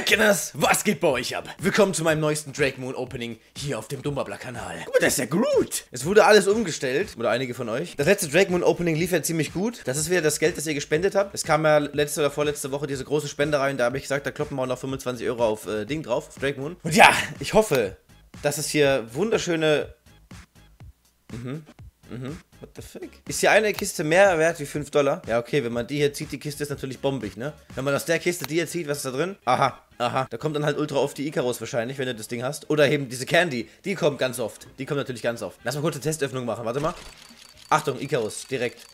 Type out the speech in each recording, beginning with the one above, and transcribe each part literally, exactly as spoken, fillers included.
Kenners, was geht bei euch ab? Willkommen zu meinem neuesten Drake Moon Opening hier auf dem Dumbabla-Kanal. Guck mal, das ist ja gut. Es wurde alles umgestellt, oder einige von euch. Das letzte Drake Moon Opening lief ja ziemlich gut. Das ist wieder das Geld, das ihr gespendet habt. Es kam ja letzte oder vorletzte Woche diese große Spende rein. Da habe ich gesagt, da kloppen wir auch noch fünfundzwanzig Euro auf äh, Ding drauf, auf Drake Moon. Und ja, ich hoffe, dass es hier wunderschöne... Mhm. Mhm. What the fuck? Ist hier eine Kiste mehr wert wie fünf Dollar? Ja, okay, wenn man die hier zieht, die Kiste ist natürlich bombig, ne? Wenn man aus der Kiste die hier zieht, was ist da drin? Aha, aha. Da kommt dann halt ultra oft die Icarus wahrscheinlich, wenn du das Ding hast. Oder eben diese Candy, die kommt ganz oft. Die kommt natürlich ganz oft. Lass mal kurz eine Testöffnung machen, warte mal. Achtung, Icarus, direkt.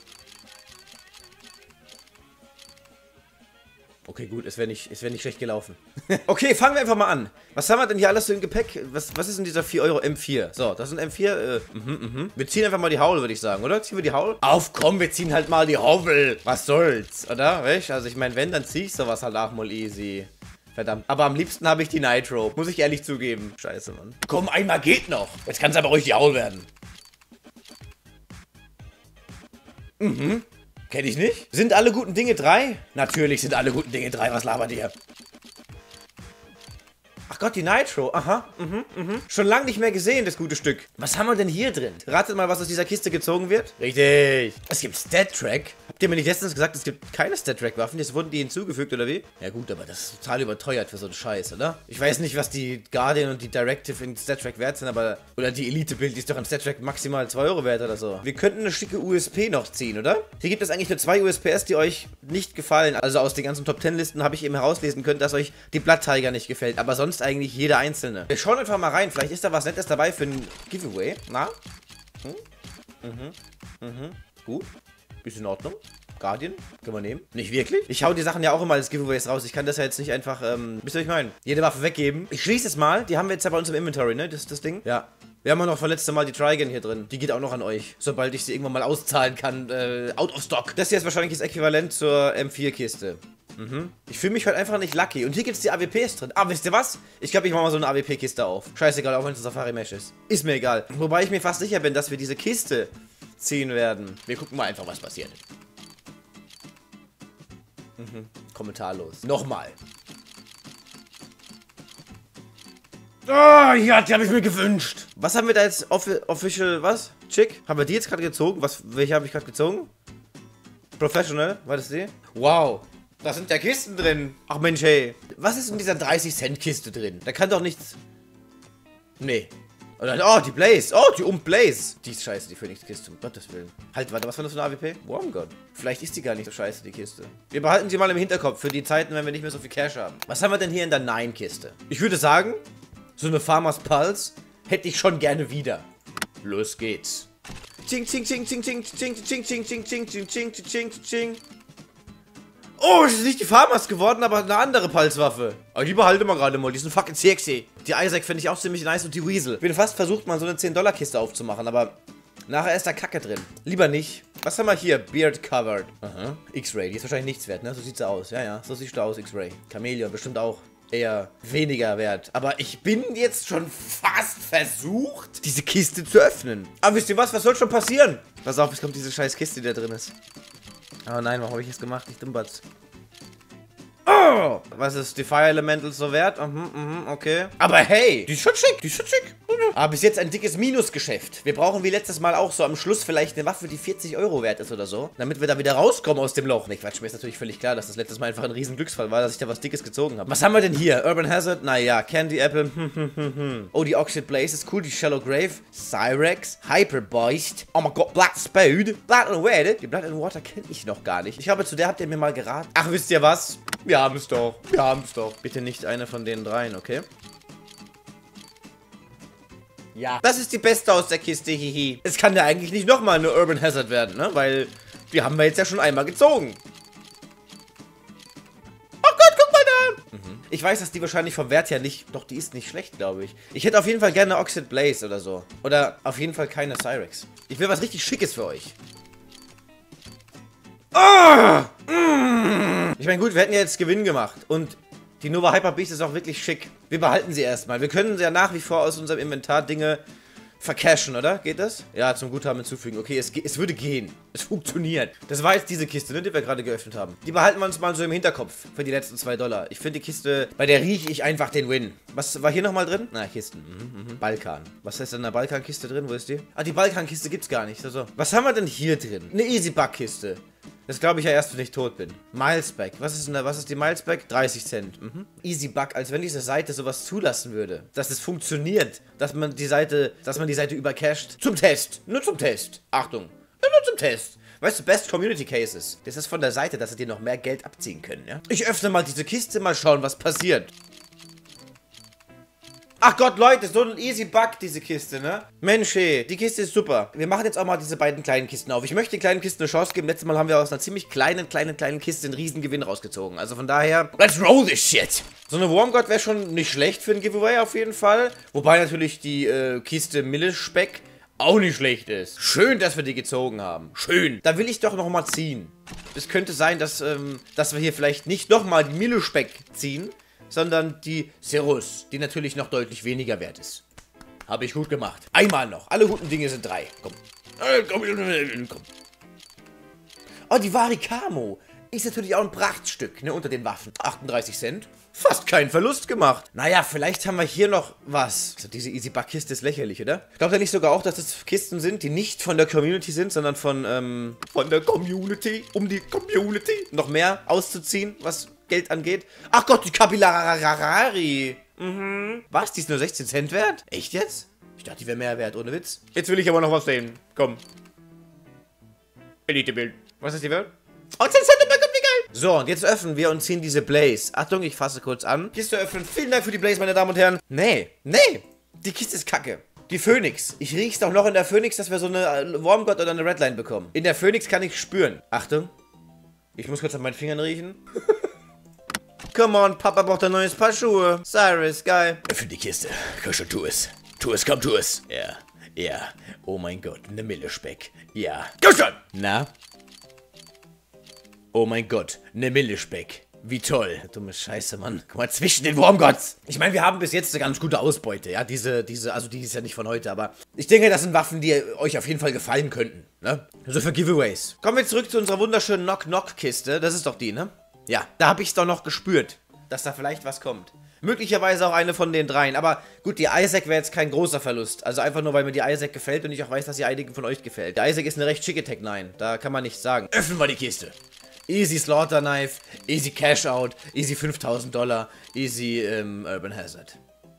Okay, gut, es wäre nicht, es wär nicht schlecht gelaufen. Okay, fangen wir einfach mal an. Was haben wir denn hier alles so im Gepäck? Was, was ist denn dieser vier Euro M vier? So, das sind M vier. Äh, mhm, mhm. Wir ziehen einfach mal die Haul, würde ich sagen, oder? Ziehen wir die Haul? Auf, komm, wir ziehen halt mal die Haul. Was soll's, oder? Weißt? Also ich meine, wenn, dann zieh ich sowas halt auch mal easy. Verdammt. Aber am liebsten habe ich die Nitro. Muss ich ehrlich zugeben. Scheiße, Mann. Komm, einmal geht noch. Jetzt kann es aber ruhig die Haul werden. Mhm. Kenn ich nicht. Sind alle guten Dinge drei? Natürlich sind alle guten Dinge drei. Was labert ihr? Ach Gott, die Nitro. Aha, mhm, mhm. Schon lange nicht mehr gesehen, das gute Stück. Was haben wir denn hier drin? Ratet mal, was aus dieser Kiste gezogen wird. Richtig. Es gibt Stat-Track. Habt ihr mir nicht letztens gesagt, es gibt keine Stat-Track-Waffen? Jetzt wurden die hinzugefügt, oder wie? Ja gut, aber das ist total überteuert für so einen Scheiß, oder? Ich weiß nicht, was die Guardian und die Directive in Stat-Track wert sind, aber... Oder die Elite-Bild, die ist doch in Stat-Track maximal zwei Euro wert oder so. Wir könnten eine schicke U S P noch ziehen, oder? Hier gibt es eigentlich nur zwei U S P S, die euch nicht gefallen. Also aus den ganzen Top zehn Listen habe ich eben herauslesen können, dass euch die Blood Tiger nicht gefällt. Aber sonst eigentlich jeder einzelne. Wir schauen einfach mal rein. Vielleicht ist da was Nettes dabei für ein Giveaway. Na? Hm? Mhm. Mhm. Gut. Ist in Ordnung. Guardian. Können wir nehmen. Nicht wirklich. Ich hau die Sachen ja auch immer als Giveaways raus. Ich kann das ja jetzt nicht einfach, ähm, wisst ihr, was ich meine? Jede Waffe weggeben. Ich schließe es mal. Die haben wir jetzt ja bei uns im Inventory, ne? Das, das Ding. Ja. Wir haben auch noch von letztem Mal die Trigun hier drin. Die geht auch noch an euch. Sobald ich sie irgendwann mal auszahlen kann. Äh, out of stock. Das hier ist wahrscheinlich das Äquivalent zur M vier Kiste. Mhm. Ich fühle mich halt einfach nicht lucky. Und hier gibt es die A W Ps drin. Ah, wisst ihr was? Ich glaube, ich mache mal so eine A W P-Kiste auf. Scheißegal, auch wenn es ein Safari-Mesh ist. Ist mir egal. Wobei ich mir fast sicher bin, dass wir diese Kiste ziehen werden. Wir gucken mal einfach, was passiert. Mhm. Kommentarlos. Nochmal. Oh, ja, die habe ich mir gewünscht. Was haben wir da jetzt? Offi official, was? Chick? Haben wir die jetzt gerade gezogen? Was, welche habe ich gerade gezogen? Professional? War das die? Wow. Da sind ja Kisten drin. Ach Mensch, hey. Was ist in dieser dreißig Cent Kiste drin? Da kann doch nichts... Nee. Oder, oh, die Blaze. Oh, die Um-Blaze. Die ist scheiße, die Phoenix-Kiste. Um Gottes Willen. Halt, warte, was war das für eine A W P? Oh Gott. Vielleicht ist die gar nicht so scheiße, die Kiste. Wir behalten sie mal im Hinterkopf für die Zeiten, wenn wir nicht mehr so viel Cash haben. Was haben wir denn hier in der Nein-Kiste? Ich würde sagen, so eine Farmers Pulse hätte ich schon gerne wieder. Los geht's. Ching, ching, ching, ching, ching, ching, ching, ching, ching, ching, ching, ching, ching, ching. Oh, es ist nicht die Farmers geworden, aber eine andere Pulswaffe. Aber die behalte mal gerade mal, die sind fucking sexy. Die Isaac finde ich auch ziemlich nice und die Weasel. Ich bin fast versucht, mal so eine zehn Dollar Kiste aufzumachen, aber nachher ist da Kacke drin. Lieber nicht. Was haben wir hier? Beard Covered. Aha. X-Ray, die ist wahrscheinlich nichts wert, ne? So sieht sie aus. Ja, ja, so sieht sie aus, X-Ray. Chameleon, bestimmt auch eher weniger wert. Aber ich bin jetzt schon fast versucht, diese Kiste zu öffnen. Aber wisst ihr was? Was soll schon passieren? Pass auf, es kommt diese scheiß Kiste, die da drin ist. Oh nein, warum habe ich das gemacht? Ich dummbatz. Oh! Was ist die Fire Elementals so wert? Mhm, mhm, okay. Aber hey, die ist schon schick, die ist schon schick. Aber bis jetzt ein dickes Minusgeschäft. Wir brauchen wie letztes Mal auch so am Schluss vielleicht eine Waffe, die vierzig Euro wert ist oder so. Damit wir da wieder rauskommen aus dem Loch. Ne, Quatsch, mir ist natürlich völlig klar, dass das letztes Mal einfach ein riesen Glücksfall war, dass ich da was Dickes gezogen habe. Was haben wir denn hier? Urban Hazard? Naja, Candy Apple. Hm, hm, hm, hm. Oh, die Oxide Blaze ist cool. Die Shallow Grave. Cyrex. Hyperbeast. Oh mein Gott, Blood Spade. Blood and Water. Die Blood and Water kenne ich noch gar nicht. Ich glaube, zu der habt ihr mir mal geraten. Ach, wisst ihr was? Wir haben es doch. Wir haben es doch. Bitte nicht eine von den dreien, okay? Ja. Das ist die beste aus der Kiste, hihi. Es kann ja eigentlich nicht nochmal eine Urban Hazard werden, ne? Weil die haben wir jetzt ja schon einmal gezogen. Oh Gott, guck mal da! Mhm. Ich weiß, dass die wahrscheinlich vom Wert her nicht... Doch, die ist nicht schlecht, glaube ich. Ich hätte auf jeden Fall gerne Oxide Blaze oder so. Oder auf jeden Fall keine Cyrex. Ich will was richtig Schickes für euch. Oh! Mm. Ich meine, gut, wir hätten ja jetzt Gewinn gemacht. Und die Nova Hyper Beast ist auch wirklich schick. Wir behalten sie erstmal. Wir können ja nach wie vor aus unserem Inventar Dinge vercashen, oder? Geht das? Ja, zum Guthaben hinzufügen. Okay, es, es würde gehen. Es funktioniert. Das war jetzt diese Kiste, ne, die wir gerade geöffnet haben. Die behalten wir uns mal so im Hinterkopf für die letzten zwei Dollar. Ich finde die Kiste, bei der rieche ich einfach den Win. Was war hier nochmal drin? Na, Kisten. Mhm, mhm. Balkan. Was ist denn in der Balkan-Kiste drin? Wo ist die? Ah, die Balkan-Kiste gibt's gar nicht. Also, was haben wir denn hier drin? Eine Easy-Bug-Kiste. Das glaube ich ja erst, wenn ich tot bin. Milesback. Was ist denn da? Was ist die Milesback? dreißig Cent. Mhm. Easy Bug, als wenn diese Seite sowas zulassen würde. Dass es funktioniert. Dass man die Seite, dass man die Seite übercached. Zum Test. Nur zum Test. Achtung. Nur zum Test. Weißt du, Best Community Cases. Das ist von der Seite, dass sie dir noch mehr Geld abziehen können, ja? Ich öffne mal diese Kiste, mal schauen, was passiert. Ach Gott, Leute, so ein easy Bug, diese Kiste, ne? Mensch, hey, die Kiste ist super. Wir machen jetzt auch mal diese beiden kleinen Kisten auf. Ich möchte den kleinen Kisten eine Chance geben. Letztes Mal haben wir aus einer ziemlich kleinen, kleinen, kleinen Kiste einen riesen Gewinn rausgezogen. Also von daher, let's roll this shit. So eine Wormgod wäre schon nicht schlecht für ein Giveaway auf jeden Fall. Wobei natürlich die äh, Kiste Millespeck auch nicht schlecht ist. Schön, dass wir die gezogen haben. Schön. Da will ich doch noch mal ziehen. Es könnte sein, dass, ähm, dass wir hier vielleicht nicht noch mal die Millespeck ziehen, sondern die Cirrus, die natürlich noch deutlich weniger wert ist. Habe ich gut gemacht. Einmal noch. Alle guten Dinge sind drei. Komm. Komm. Oh, die Varicamo. Ist natürlich auch ein Prachtstück, ne, unter den Waffen. achtunddreißig Cent. Fast keinen Verlust gemacht. Naja, vielleicht haben wir hier noch was. Also diese Easy Bug Kiste ist lächerlich, oder? Glaubt ihr nicht sogar auch, dass das Kisten sind, die nicht von der Community sind, sondern von, ähm, von der Community, um die Community noch mehr auszuziehen, was Geld angeht? Ach Gott, die Kapillarari. Mhm. Was? Die ist nur sechzehn Cent wert? Echt jetzt? Ich dachte, die wäre mehr wert, ohne Witz. Jetzt will ich aber noch was sehen. Komm. Elite-Bild. Was ist die wert? Oh, zehn Cent, wie geil! So, und jetzt öffnen wir und ziehen diese Blaze. Achtung, ich fasse kurz an. Kiste öffnen. Vielen Dank für die Blaze, meine Damen und Herren. Nee, nee. Die Kiste ist kacke. Die Phoenix. Ich riech's doch noch in der Phoenix, dass wir so eine Wormgod oder eine Redline bekommen. In der Phoenix kann ich spüren. Achtung. Ich muss kurz an meinen Fingern riechen. Come on, Papa braucht ein neues Paar Schuhe. Cyrus, geil. Öffne die Kiste. Komm schon, tu es. Tu es, komm, tu es. Ja, ja. Oh mein Gott, eine Millespeck. Ja. Komm schon. Na? Oh mein Gott, eine Millespeck. Wie toll. Dumme Scheiße, Mann. Guck mal, zwischen den Wormgods. Ich meine, wir haben bis jetzt eine ganz gute Ausbeute, ja. Diese, diese, also die ist ja nicht von heute, aber ich denke, das sind Waffen, die euch auf jeden Fall gefallen könnten, ne? So für Giveaways. Kommen wir zurück zu unserer wunderschönen Knock-Knock-Kiste. Das ist doch die, ne? Ja, da habe ich es doch noch gespürt, dass da vielleicht was kommt. Möglicherweise auch eine von den dreien. Aber gut, die Isaac wäre jetzt kein großer Verlust. Also einfach nur, weil mir die Isaac gefällt und ich auch weiß, dass sie einigen von euch gefällt. Die Isaac ist eine recht schicke Tech neun. Da kann man nichts sagen. Öffnen wir die Kiste. Easy Slaughter Knife, easy Cash Out, easy fünftausend Dollar, easy ähm, Urban Hazard.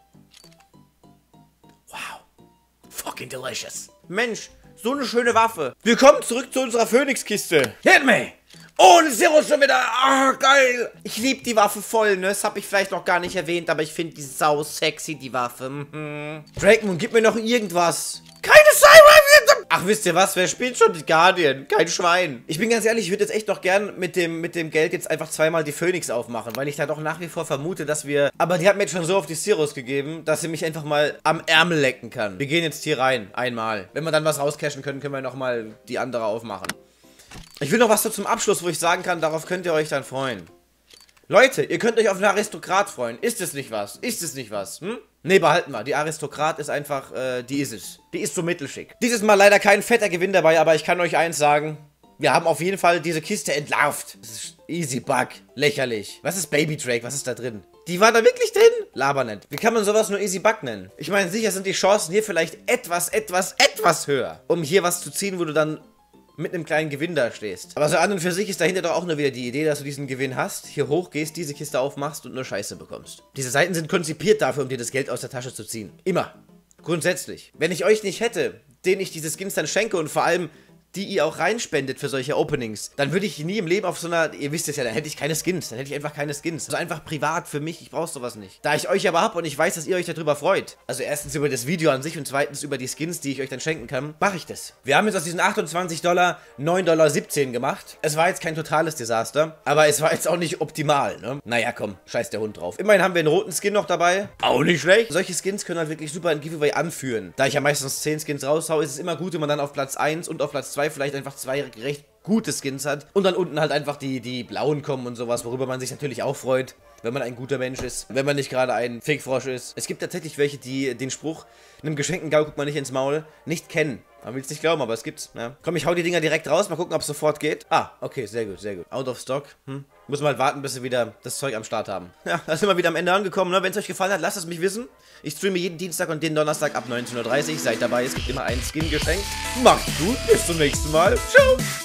Wow. Fucking delicious. Mensch, so eine schöne Waffe. Willkommen zurück zu unserer Phoenix-Kiste. Hit me! Oh, ein Cirrus schon wieder. Ah, geil. Ich liebe die Waffe voll, ne? Das habe ich vielleicht noch gar nicht erwähnt, aber ich finde die sau sexy, die Waffe. Mhm. Drakemoon, gib mir noch irgendwas. Keine Cyber. Ach, wisst ihr was? Wer spielt schon die Guardian? Kein Schwein. Ich bin ganz ehrlich, ich würde jetzt echt noch gern mit dem, mit dem Geld jetzt einfach zweimal die Phoenix aufmachen, weil ich da doch nach wie vor vermute, dass wir... Aber die hat mir jetzt schon so auf die Cirrus gegeben, dass sie mich einfach mal am Ärmel lecken kann. Wir gehen jetzt hier rein. Einmal. Wenn wir dann was rauscashen können, können wir nochmal die andere aufmachen. Ich will noch was so zum Abschluss, wo ich sagen kann, darauf könnt ihr euch dann freuen. Leute, ihr könnt euch auf einen Aristokrat freuen. Ist es nicht was? Ist es nicht was? Hm? Ne, behalten wir. Die Aristokrat ist einfach, äh, die ist es. Die ist so mittelschick. Dieses Mal leider kein fetter Gewinn dabei, aber ich kann euch eins sagen. Wir haben auf jeden Fall diese Kiste entlarvt. Das ist easy Bug. Lächerlich. Was ist Baby Drake? Was ist da drin? Die war da wirklich drin? Laber nicht. Wie kann man sowas nur easy Bug nennen? Ich meine, sicher sind die Chancen hier vielleicht etwas, etwas, etwas höher, um hier was zu ziehen, wo du dann mit einem kleinen Gewinn da stehst. Aber so an und für sich ist dahinter doch auch nur wieder die Idee, dass du diesen Gewinn hast, hier hoch gehst, diese Kiste aufmachst und nur Scheiße bekommst. Diese Seiten sind konzipiert dafür, um dir das Geld aus der Tasche zu ziehen. Immer. Grundsätzlich. Wenn ich euch nicht hätte, denen ich diese Skins dann schenke und vor allem die ihr auch reinspendet für solche Openings, dann würde ich nie im Leben auf so einer, ihr wisst es ja, dann hätte ich keine Skins, dann hätte ich einfach keine Skins. Also einfach privat für mich, ich brauche sowas nicht. Da ich euch aber hab und ich weiß, dass ihr euch darüber freut, also erstens über das Video an sich und zweitens über die Skins, die ich euch dann schenken kann, mache ich das. Wir haben jetzt aus diesen achtundzwanzig Dollar neun Dollar siebzehn gemacht. Es war jetzt kein totales Desaster, aber es war jetzt auch nicht optimal, ne? Naja, komm, scheiß der Hund drauf. Immerhin haben wir einen roten Skin noch dabei. Auch nicht schlecht. Solche Skins können halt wirklich super ein Giveaway anführen. Da ich ja meistens zehn Skins raushaue, ist es immer gut, wenn man dann auf Platz eins und auf Platz zwei vielleicht einfach zwei recht gute Skins hat und dann unten halt einfach die, die blauen kommen und sowas, worüber man sich natürlich auch freut. wenn man ein guter Mensch ist, wenn man nicht gerade ein Fake-Frosch ist. Es gibt tatsächlich welche, die den Spruch, einem geschenkten Gaul guckt man nicht ins Maul, nicht kennen. Man will es nicht glauben, aber es gibt's. Ja. Komm, ich hau die Dinger direkt raus, mal gucken, ob es sofort geht. Ah, okay, sehr gut, sehr gut. Out of stock. Hm. Muss mal halt warten, bis sie wieder das Zeug am Start haben. Ja, da sind wir wieder am Ende angekommen. Ne? Wenn es euch gefallen hat, lasst es mich wissen. Ich streame jeden Dienstag und den Donnerstag ab neunzehn Uhr dreißig. Seid dabei, es gibt immer ein Skin geschenkt. Macht's gut, bis zum nächsten Mal. Ciao.